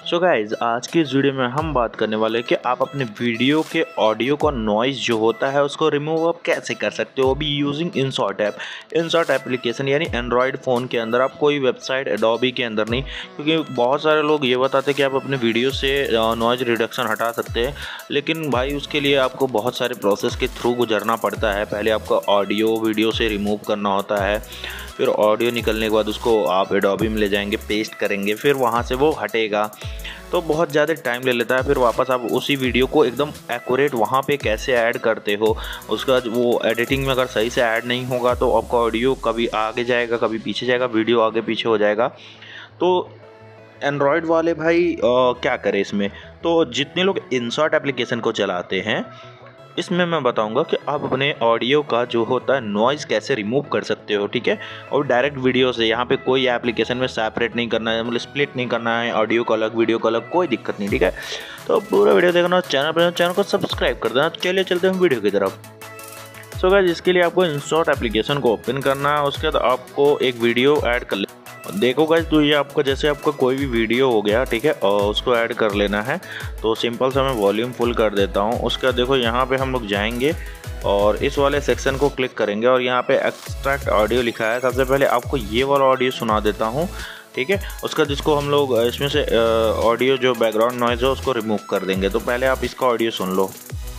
So guys आज की इस वीडियो में हम बात करने वाले हैं कि आप अपने वीडियो के ऑडियो का नॉइज़ जो होता है उसको रिमूव आप कैसे कर सकते हो, अभी using InShot app. InShot application यानी एंड्रॉयड फ़ोन के अंदर, आप कोई वेबसाइट एडोबी के अंदर नहीं, क्योंकि बहुत सारे लोग ये बताते हैं कि आप अपने वीडियो से नॉइज़ रिडक्शन हटा सकते हैं, लेकिन भाई उसके लिए आपको बहुत सारे प्रोसेस के थ्रू गुजरना पड़ता है। पहले आपका ऑडियो वीडियो से रिमूव करना होता है, फिर ऑडियो निकलने के बाद उसको आप एडोबी में ले जाएंगे, पेस्ट करेंगे, फिर वहाँ से वो हटेगा, तो बहुत ज़्यादा टाइम ले लेता है। फिर वापस आप उसी वीडियो को एकदम एक्यूरेट वहाँ पे कैसे ऐड करते हो, उसका वो एडिटिंग में अगर सही से ऐड नहीं होगा तो आपका ऑडियो कभी आगे जाएगा कभी पीछे जाएगा, वीडियो आगे पीछे हो जाएगा। तो एंड्रॉयड वाले भाई क्या करें इसमें, तो जितने लोग इनशॉट एप्लीकेशन को चलाते हैं इसमें मैं बताऊंगा कि आप अपने ऑडियो का जो होता है नॉइज़ कैसे रिमूव कर सकते हो, ठीक है। और डायरेक्ट वीडियो से, यहाँ पे कोई एप्लीकेशन में सेपरेट नहीं करना है, मतलब स्प्लिट नहीं करना है, ऑडियो को अलग वीडियो को अलग, कोई दिक्कत नहीं, ठीक है। तो पूरा वीडियो देखना, चैनल को सब्सक्राइब कर देना। चलिए चलते हैं वीडियो की तरफ। सो गाइस इसके लिए आपको इनशॉट एप्लीकेशन को ओपन करना है, उसके बाद आपको एक वीडियो ऐड कर लेना। देखो गाइस, तो ये आपका जैसे आपका कोई भी वीडियो हो गया, ठीक है, और उसको ऐड कर लेना है। तो सिंपल सा मैं वॉल्यूम फुल कर देता हूँ। उसका देखो यहाँ पे हम लोग जाएंगे और इस वाले सेक्शन को क्लिक करेंगे और यहाँ पे एक्सट्रैक्ट ऑडियो लिखा है। सबसे पहले आपको ये वाला ऑडियो सुना देता हूँ, ठीक है। उसका जिसको हम लोग इसमें से ऑडियो जो बैकग्राउंड नॉइज़ हो उसको रिमूव कर देंगे। तो पहले आप इसका ऑडियो सुन लो।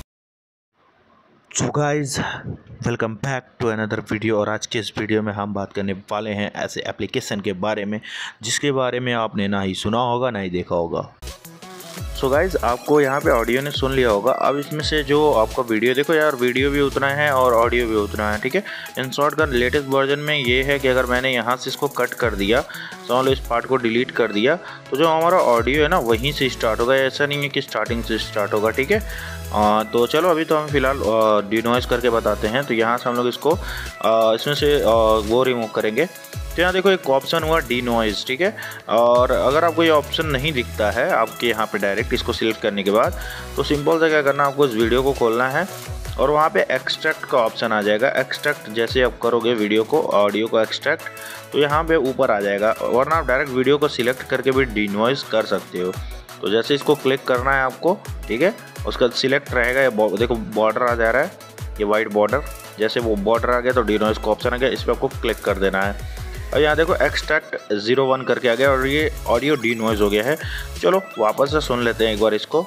So guys welcome back to another video, और आज के इस वीडियो में हम बात करने वाले हैं ऐसे एप्लीकेशन के बारे में जिसके बारे में आपने ना ही सुना होगा ना ही देखा होगा। सो गाइज आपको यहाँ पे ऑडियो ने सुन लिया होगा, अब इसमें से जो आपका वीडियो, देखो यार वीडियो भी उतना है और ऑडियो भी उतना है, ठीक है। इनशॉट का लेटेस्ट वर्जन में ये है कि अगर मैंने यहाँ से इसको कट कर दिया, समझ लो इस पार्ट को डिलीट कर दिया, तो जो हमारा ऑडियो है ना वहीं से स्टार्ट होगा, ऐसा नहीं है कि स्टार्टिंग से स्टार्ट होगा, ठीक है। तो चलो अभी तो हम फिलहाल डिनॉइज करके बताते हैं। तो यहाँ से हम लोग इसको इसमें से वो रिमूव करेंगे। तो यहाँ देखो एक ऑप्शन हुआ डिनॉइज, ठीक है। और अगर आपको ये ऑप्शन नहीं दिखता है आपके यहाँ पे डायरेक्ट इसको सिलेक्ट करने के बाद, तो सिंपल सा क्या करना, आपको इस वीडियो को खोलना है और वहाँ पे एक्सट्रैक्ट का ऑप्शन आ जाएगा। एक्सट्रैक्ट जैसे आप करोगे वीडियो को, ऑडियो को एक्सट्रैक्ट, तो यहाँ पे ऊपर आ जाएगा, वरना आप डायरेक्ट वीडियो को सिलेक्ट करके भी डिनॉइज कर सकते हो। तो जैसे इसको क्लिक करना है आपको, ठीक है, उसका सिलेक्ट रहेगा। ये देखो बॉर्डर आ जा रहा है, ये वाइट बॉर्डर, जैसे वो बॉर्डर आ गया तो डिनॉइज का ऑप्शन आ गया, इस पर आपको क्लिक कर देना है। और यहाँ देखो एक्सट्रैक्ट 01 करके आ गया और ये ऑडियो डिनॉइज हो गया है। चलो वापस से सुन लेते हैं एक बार इसको।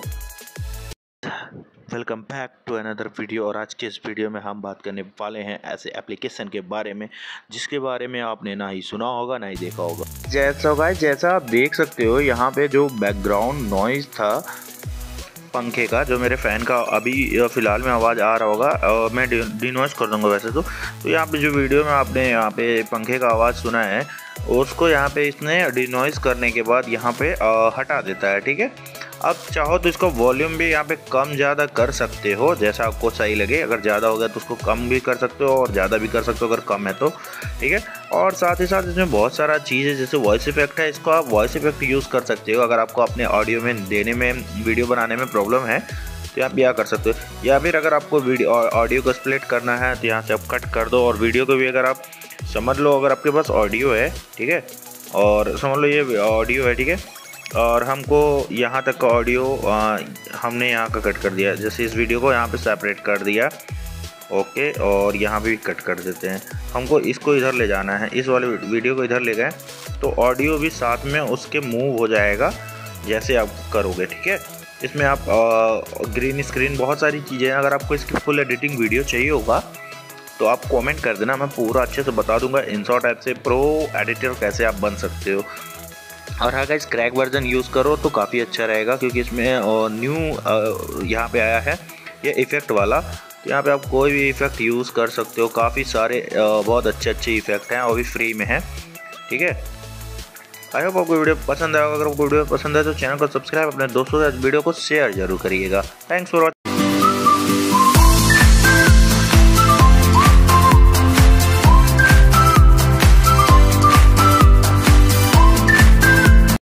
Welcome back to another video, और आज के इस वीडियो में हम बात करने वाले हैं ऐसे एप्लीकेशन के बारे में जिसके बारे में आपने ना ही सुना होगा ना ही देखा होगा। जैसा आप देख सकते हो यहाँ पे जो बैकग्राउंड नॉइज़ था पंखे का, जो मेरे फ़ैन का अभी फ़िलहाल में आवाज़ आ रहा होगा, और मैं डिनॉइज कर दूंगा वैसे तो यहाँ पे जो वीडियो में आपने यहाँ पे पंखे का आवाज़ सुना है उसको यहाँ पे इसने डिनॉइज करने के बाद यहाँ पे हटा देता है, ठीक है। अब चाहो तो इसका वॉल्यूम भी यहाँ पे कम ज़्यादा कर सकते हो, जैसा आपको सही लगे। अगर ज़्यादा हो गया तो उसको कम भी कर सकते हो और ज़्यादा भी कर सकते हो अगर कम है तो, ठीक है। और साथ ही साथ इसमें बहुत सारा चीज़ है, जैसे वॉइस इफेक्ट है, इसको आप वॉइस इफेक्ट यूज़ कर सकते हो। अगर आपको अपने ऑडियो में देने में, वीडियो बनाने में प्रॉब्लम है तो आप क्या कर सकते हो, या फिर अगर आपको वीडियो ऑडियो को स्प्लिट करना है तो यहाँ से आप कट कर दो। और वीडियो को भी अगर आप समझ लो, अगर आपके पास ऑडियो है, ठीक है, और समझ लो ये ऑडियो है, ठीक है, और हमको यहाँ तक का ऑडियो हमने यहाँ का कट कर दिया, जैसे इस वीडियो को यहाँ पे सेपरेट कर दिया, ओके, और यहाँ भी कट कर देते हैं। हमको इसको इधर ले जाना है, इस वाले वीडियो को इधर ले गए तो ऑडियो भी साथ में उसके मूव हो जाएगा जैसे आप करोगे, ठीक है। इसमें आप ग्रीन स्क्रीन, बहुत सारी चीज़ें हैं। अगर आपको इसकी फुल एडिटिंग वीडियो चाहिए होगा तो आप कमेंट कर देना, मैं पूरा अच्छे से बता दूंगा इनशॉट ऐप से प्रो एडिटर कैसे आप बन सकते हो। और हाँ गाइस, क्रैक वर्जन यूज़ करो तो काफ़ी अच्छा रहेगा, क्योंकि इसमें न्यू यहाँ पे आया है ये इफ़ेक्ट वाला। तो यहाँ पे आप कोई भी इफ़ेक्ट यूज़ कर सकते हो, काफ़ी सारे बहुत अच्छे इफ़ेक्ट हैं और भी फ्री में हैं, ठीक है। आई होप आपको वीडियो पसंद आएगा। अगर आपको वीडियो पसंद है तो चैनल को सब्सक्राइब, अपने दोस्तों के साथ वीडियो को शेयर जरूर करिएगा। Thanks for watching.